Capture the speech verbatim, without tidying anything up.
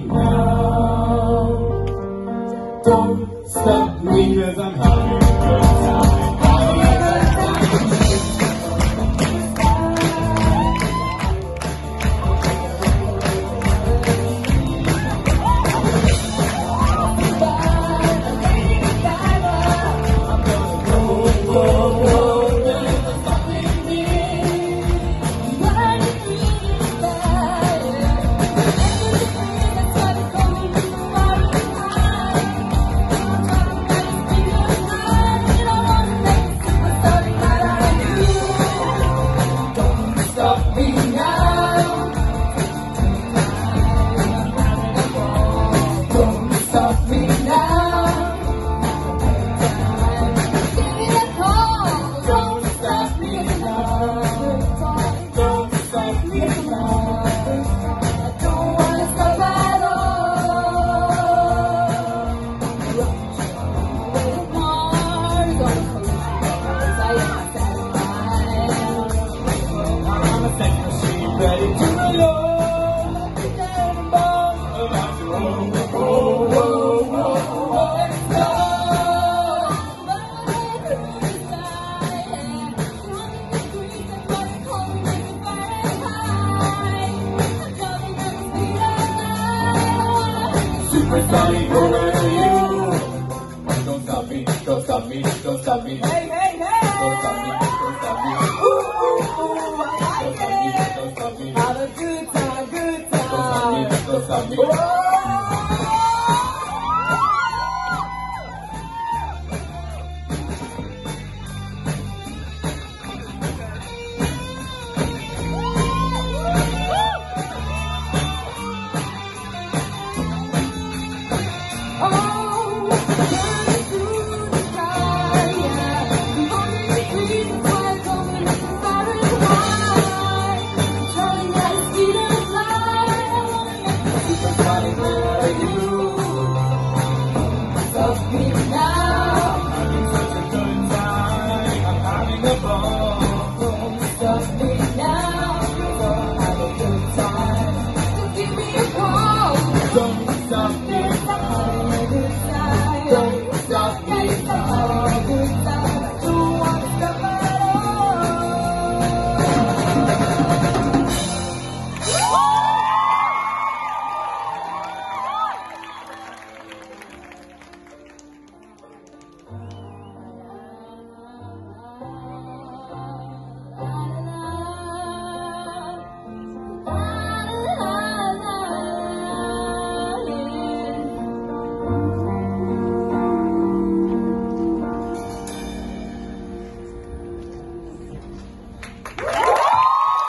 now. Don't stop me, 'cause I'm having a good time. Having a good time. Ready to roll, about to roll, roll, roll, roll, let's go. Supersonic over you. Don't stop me, don't stop me, don't stop me. Hey, hey, hey! Don't stop me, don't stop me. Ooh, ooh, ooh, I like it! Don't stop me. Have a good time, good time! Don't stop me, don't stop me. Don't stop me.